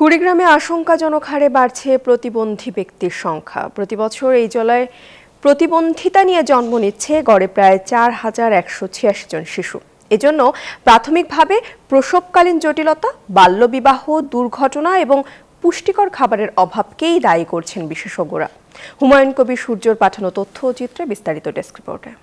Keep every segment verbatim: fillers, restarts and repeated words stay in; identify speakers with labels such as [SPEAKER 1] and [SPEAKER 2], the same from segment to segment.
[SPEAKER 1] কুড়িগ্রামে আশঙ্কাজনক হারে বাড়ছে প্রতিবন্ধী ব্যক্তির সংখ্যা। প্রতি বছর এই জেলায় প্রতিবন্ধিতা নিয়ে জন্ম নিচ্ছে গড়ে প্রায় চার হাজার একশো ছিয়াশি জন শিশু। এজন্য প্রাথমিকভাবে প্রসবকালীন জটিলতা, বাল্যবিবাহ, দুর্ঘটনা এবং পুষ্টিকর খাবারের অভাবকেই দায়ী করছেন বিশেষজ্ঞরা। হুমায়ুন কবির সূর্যর পাঠানো তথ্য ও চিত্রে বিস্তারিত ডেস্ক রিপোর্টে।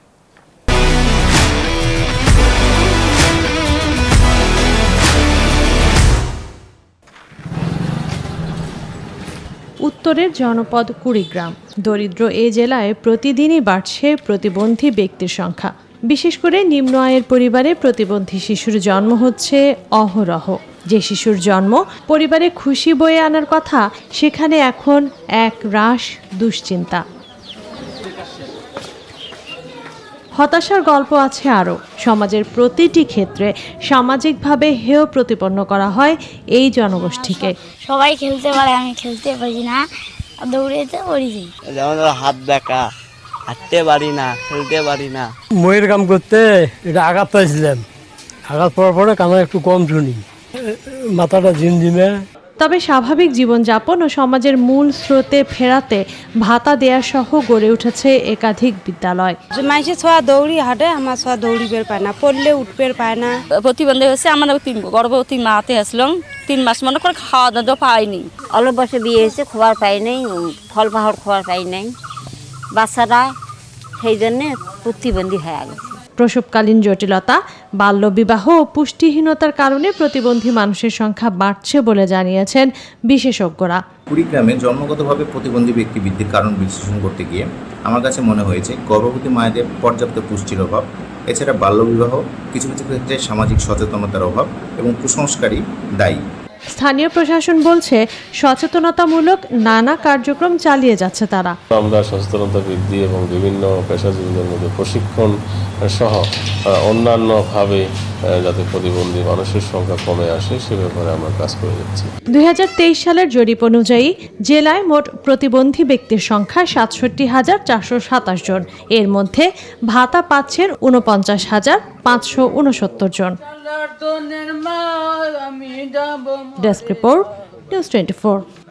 [SPEAKER 2] উত্তরের জনপদ কুড়িগ্রাম। দরিদ্র এ জেলায় প্রতিদিনই বাড়ছে প্রতিবন্ধী ব্যক্তির সংখ্যা। বিশেষ করে নিম্ন আয়ের পরিবারে প্রতিবন্ধী শিশুর জন্ম হচ্ছে অহরহ। যে শিশুর জন্ম পরিবারে খুশি বয়ে আনার কথা, সেখানে এখন এক রাশ দুশ্চিন্তা। হতাশার গল্প আছে আরও। সমাজের প্রতিটি ক্ষেত্রে সামাজিকভাবে হেয় প্রতিপন্ন করা হয় এই জনগোষ্ঠীকে।
[SPEAKER 3] সবাই খেলতে পারে, আমি খেলতে পারি না, দৌড়াতে পারি।
[SPEAKER 4] যেমন হাত দেখা, হাঁটতে পারি না, খেলতে পারি না।
[SPEAKER 5] ময়ের কাম করতে এটা আঘাত পাইছিলাম। আঘাত পড়ার পরে কানে একটু কম শুনি, মাথাটা ঝিমঝিমে।
[SPEAKER 2] তবে স্বাভাবিক জীবনযাপন ও সমাজের মূল স্রোতে ফেরাতে ভাতা দেয়া সহ গড়ে উঠেছে একাধিক বিদ্যালয়।
[SPEAKER 6] মাইসে ছোঁয়া দৌড়ি হাঁটে, আমার ছোঁয়া দৌড়ি বের পায় না, পড়লে উঠবে পায় না।
[SPEAKER 7] প্রতিবন্ধী হয়েছে আমার তিন গর্ভবতী মাতে আসলাম, তিন মাস মনে করে খাওয়া দাওয়া পাইনি।
[SPEAKER 8] অল্প বয়সে বিয়ে হয়েছে, খোয়ার পাই নাই, ফল পাহাড় খোয়ার পাই নাই। বাচ্চারা সেই জন্যে প্রতিবন্ধী হয়ে গেছে।
[SPEAKER 2] প্রসবকালীন জটিলতা, বাল্যবিবাহ ও পুষ্টিহীনতার কারণে প্রতিবন্ধী মানুষের সংখ্যা বাড়ছে বলে জানিয়েছেন বিশেষজ্ঞরা।
[SPEAKER 9] কুড়িগ্রামে জন্মগতভাবে প্রতিবন্ধী ব্যক্তি বৃদ্ধির কারণ বিশ্লেষণ করতে গিয়ে আমার কাছে মনে হয়েছে গর্ভবতী মায়েদের পর্যাপ্ত পুষ্টির অভাব, এছাড়া বাল্যবিবাহ, কিছু কিছু ক্ষেত্রে সামাজিক সচেতনতার অভাব এবং কুসংস্কারই দায়ী।
[SPEAKER 2] স্থানীয় প্রশাসন বলছে সচেতনতামূলক নানা কার্যক্রম চালিয়ে যাচ্ছে তারা।
[SPEAKER 10] আমরা সচেতনতা বৃদ্ধি এবং বিভিন্ন পেশাজীবীদের মধ্যে প্রশিক্ষণ সহ অন্যান্যভাবে যাতে প্রতিবন্ধী মানুষের সংখ্যা কমে আসে সে ব্যাপারে আমরা কাজ করে যাচ্ছি।
[SPEAKER 2] দুই হাজার তেইশ সালের জরিপ অনুযায়ী জেলায় মোট প্রতিবন্ধী ব্যক্তির সংখ্যা সাতষট্টি হাজার চারশো সাতাশ জন। এর মধ্যে ভাতা পাচ্ছেন উনপঞ্চাশ হাজার পাঁচশো উনসত্তর জন। Desk report, news twenty four.